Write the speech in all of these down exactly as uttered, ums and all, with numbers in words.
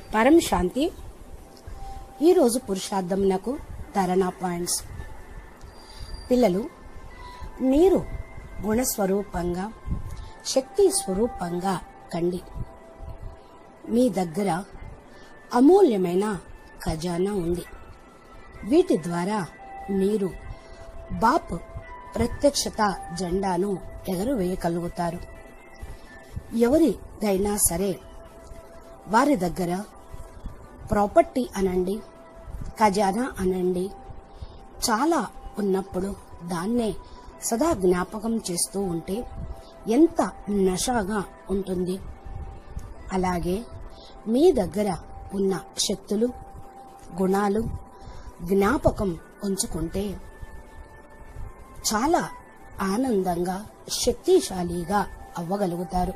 పరం శాంతి. ఈరోజు పురుషార్థమునకు ధారణా పాయింట్స్. పిల్లలు, మీరు గుణస్వరూపంగా శక్తి స్వరూపంగా కండి. మీ దగ్గర అమూల్యమైన ఖజానా ఉంది. వీటి ద్వారా మీరు బాప్ ప్రత్యక్షత జెండాను ఎగరవేయగలుగుతారు. ఎవరిదైనా సరే వారి దగ్గర ప్రాపర్టీ అనండి, ఖజానా అనండి, చాలా ఉన్నప్పుడు దాన్నే సదా జ్ఞాపకం చేస్తూ ఉంటే ఎంత నషాగా ఉంటుంది. అలాగే మీ దగ్గర ఉన్న శక్తులు, గుణాలు జ్ఞాపకం ఉంచుకుంటే చాలా ఆనందంగా, శక్తిశాలిగా అవ్వగలుగుతారు.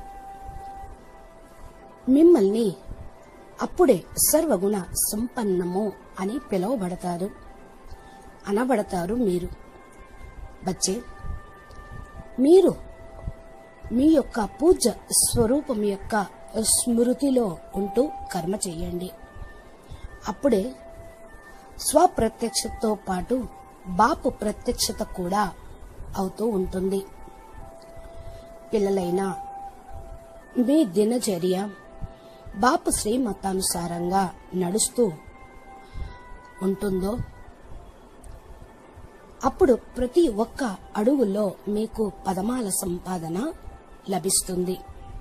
మిమ్మల్ని అప్పుడే సర్వగుణ సంపన్నము అని పిలువబడతారు అనబడతారు మీరు. బచ్చే, మీరు మీ యొక్క పూజ స్వరూపం యొక్క స్మృతిలో ఉంటూ కర్మ చెయ్యండి. అప్పుడే స్వప్రత్యక్షతతో పాటు బాపు ప్రత్యక్షత కూడా అవుతూ ఉంటుంది. పిల్లలైనా మీ దినచర్య బాపు శ్రీమతానుసారంగా నడుస్తూ ఉంటుందో అప్పుడు ప్రతి ఒక్క అడుగులో మీకు పదమాల సంపాదన లభిస్తుంది.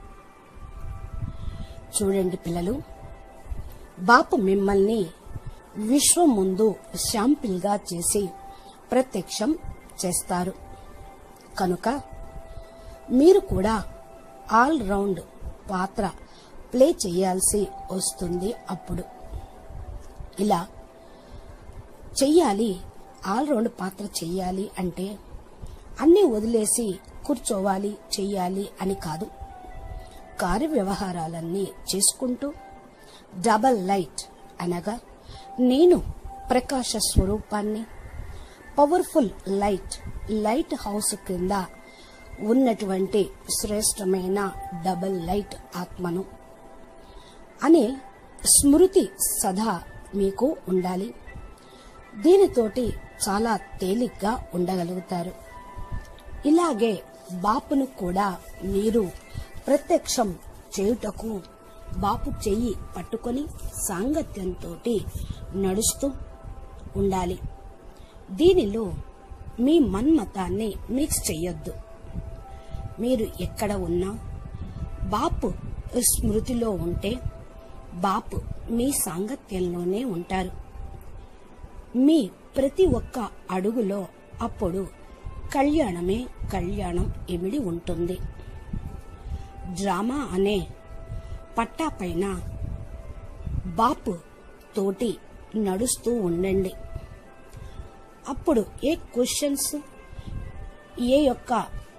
చూడండి పిల్లలు, బాపు మిమ్మల్ని విశ్వం ముందు శాంపిల్ గా చేసి ప్రత్యక్షం చేస్తారు. కనుక మీరు కూడా ఆల్ రౌండ్ పాత్ర ప్లే చేయాల్సి వస్తుంది. అప్పుడు ఇలా చెయ్యాలి, ఆల్ రౌండ్ పాత్ర చెయ్యాలి అంటే అన్నీ వదిలేసి కూర్చోవాలి, చెయ్యాలి అని కాదు. కార్య వ్యవహారాలన్నీ చేసుకుంటూ డబల్ లైట్ అనగా నేను ప్రకాశ స్వరూపాన్ని, పవర్ఫుల్ లైట్, లైట్ హౌస్ కింద ఉన్నటువంటి శ్రేష్టమైన డబల్ లైట్ ఆత్మను అనే స్మృతి సదా మీకు ఉండాలి. దీనితోటి చాలా తేలిగ్గా ఉండగలుగుతారు. ఇలాగే బాపును కూడా మీరు ప్రత్యక్షం చేయుటకు బాపు చెయ్యి పట్టుకొని సాంగత్యంతో నడుస్తూ ఉండాలి. దీనిలో మీ మన్మతాన్ని మిక్స్ చెయ్యొద్దు. మీరు ఎక్కడ ఉన్నా బాపు స్మృతిలో ఉంటే బాపు మీ సాంగత్యంలోనే ఉంటారు. మీ ప్రతి ఒక్క అడుగులో అప్పుడు కళ్యాణమే కళ్యాణం ఇమిడి ఉంటుంది. డ్రామా అనే పట్టా పైన బాపు తోటి నడుస్తూ ఉండండి. అప్పుడు ఏ క్వశ్చన్స్, ఏ యొక్క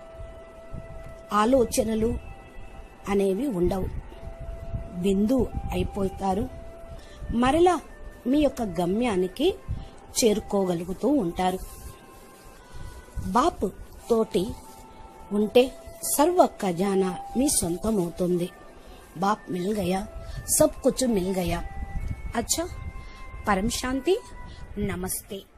ఆలోచనలు అనేవి ఉండవు. బిందు అయిపోతారు. మరలా మీ యొక్క గమ్యానికి చేరుకోగలుగుతూ ఉంటారు. బాపు తోటి ఉంటే సర్వ ఖజానా మీ సొంతమవుతుంది. బాప్ మిల్ గయా, సబ్ కుछ మిల్ గయా. అచ్చా, పరం శాంతి. నమస్తే.